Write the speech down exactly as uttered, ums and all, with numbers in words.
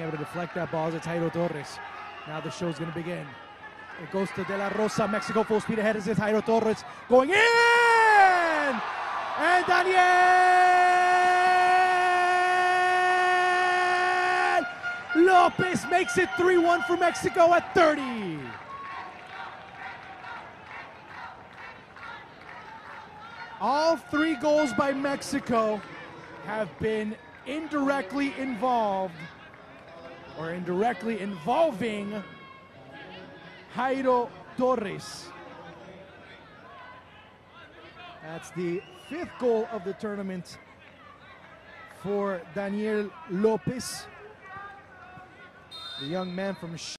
able to deflect that ball as Jairo Torres. Now the show's going to begin. It goes to De La Rosa. Mexico full speed ahead as it's Jairo Torres going in! And Daniel Lopez makes it three one for Mexico at thirty. All three goals by Mexico have been indirectly involved or indirectly involving Jairo Torres. That's the fifth goal of the tournament for Daniel Lopez, the young man from